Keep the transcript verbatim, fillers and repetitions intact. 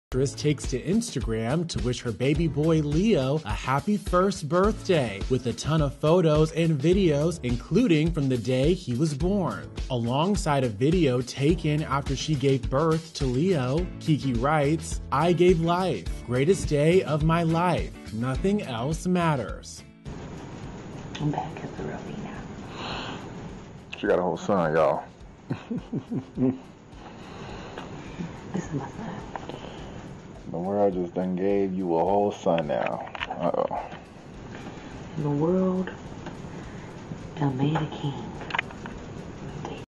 Actress takes to Instagram to wish her baby boy Leo a happy first birthday with a ton of photos and videos, including from the day he was born. Alongside a video taken after she gave birth to Leo, Keke writes, "I gave life. Greatest day of my life. Nothing else matters." I'm back at the rugby now. She got a whole son, y'all. This is my son. The world just done gave you a whole son now. Uh-oh. The world done made a king.